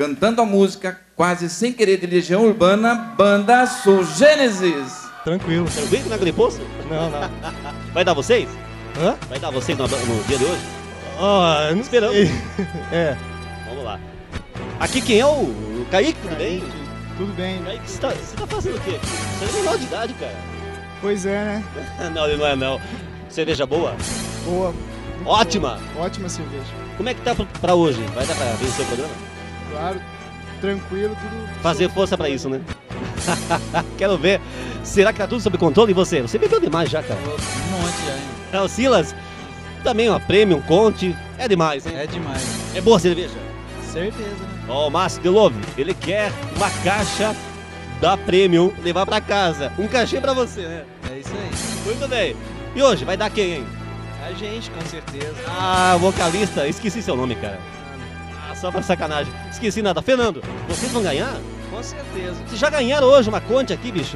cantando a música quase sem querer de Legião Urbana, banda Sul Gênesis. Tranquilo. Tranquilo naquele poço? Não, não. Vai dar vocês? Hã? Vai dar vocês no dia de hoje? Eu não Esperamos. sei. É. Vamos lá. Aqui quem é o Kaique, tudo bem? Tudo bem. Kaique, você tá fazendo o quê? Você é menor de idade, cara. Pois é, né? Não, ele não é não. Cerveja boa? Boa. Muito Ótima. boa. Ótima cerveja. Como é que tá pra hoje? Vai dar pra vencer o programa? Claro. Tranquilo, tudo... Fazer força pra isso, né? Quero ver. Será que tá tudo sob controle? E você? Você bebeu demais já, cara. Um monte já, hein? É o Silas? Também uma Premium, Conte. É demais, hein? É demais. É boa a cerveja? Certeza, né? Ó, o Márcio de Love, ele quer uma caixa da Premium levar pra casa. Um cachê pra você, né? É isso aí. Muito bem. E hoje, vai dar quem, hein? A gente, com certeza. Ah, vocalista, esqueci seu nome, cara. Ah, só pra sacanagem. Esqueci nada. Fernando, vocês vão ganhar? Com certeza. Vocês já ganharam hoje uma Conte aqui, bicho?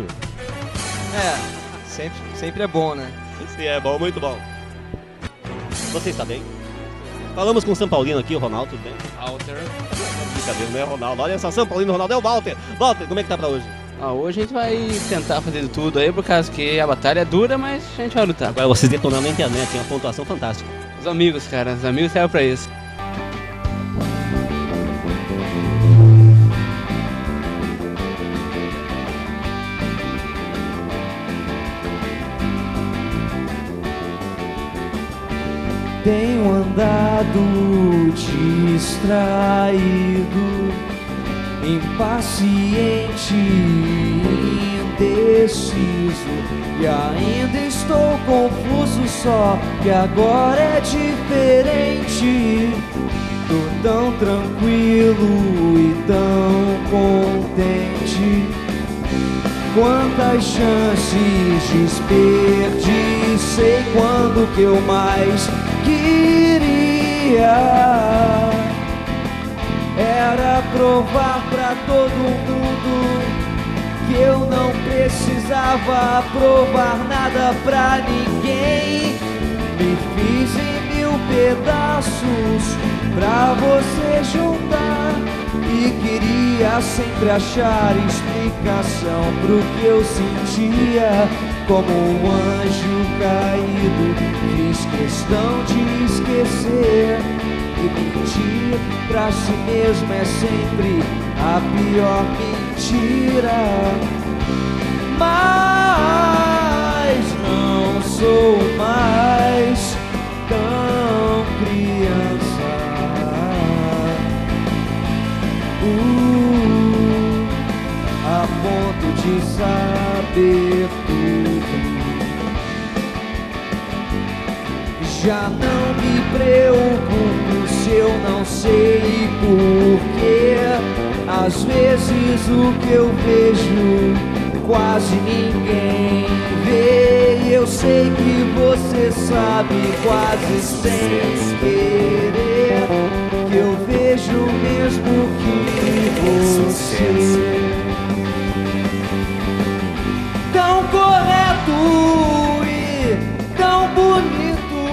É, sempre é bom, né? Esse é bom, muito bom. Você está bem? Falamos com o São Paulino aqui, o Ronaldo, tudo bem? Alter. Brincadeira, não é Ronaldo. Olha só, São Paulino, Ronaldo é o Walter. Walter, como é que tá pra hoje? Hoje a gente vai tentar fazer de tudo aí, por causa que a batalha é dura, mas a gente vai lutar. Agora vocês detonaram na internet, tem uma pontuação fantástica. Os amigos, cara, os amigos servem pra isso. Tenho andado distraído, impaciente, indeciso, e ainda estou confuso, só que agora é diferente. Tô tão tranquilo e tão contente. Quantas chances desperdicei quando que eu mais queria era provar pra todo mundo que eu não precisava provar nada pra ninguém. Me fiz em 1000 pedaços pra você juntar e queria sempre achar explicação pro que eu sentia. Como um anjo caído, fiz questão de esquecer. E mentir pra si mesmo é sempre a pior mentira. Mas não sou mais tão criança, a ponto de saber tudo. Já não me preocupo se eu não sei porquê. Às vezes o que eu vejo quase ninguém vê. Eu sei que você sabe quase sem querer que eu vejo mesmo que você tão correto e tão bonito.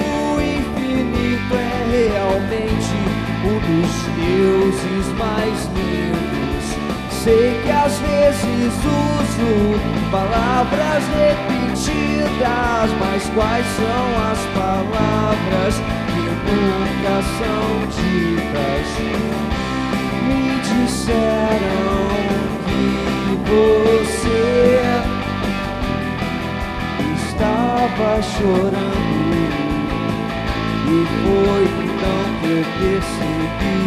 Realmente um dos deuses mais lindos. Sei que às vezes uso palavras repetidas, mas quais são as palavras que nunca são ditas? Me disseram que você estava chorando. E foi então que eu percebi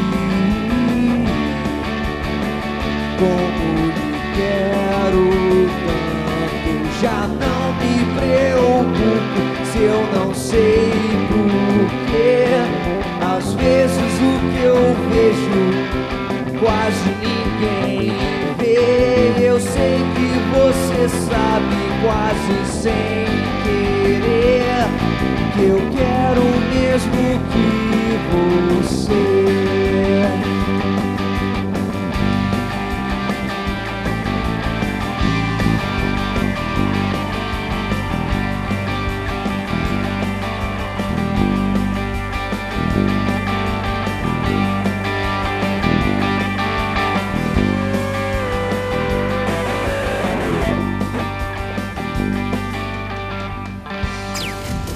como lhe quero tanto. Já não me preocupo se eu não sei porquê. Às vezes o que eu vejo quase ninguém vê. Eu sei que você sabe quase sem querer que eu quero o mesmo que você.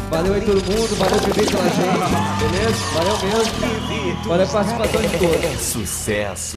Valeu aí todo mundo, valeu por vir pela gente, beleza? Valeu mesmo. Valeu a participação de todos. Sucesso.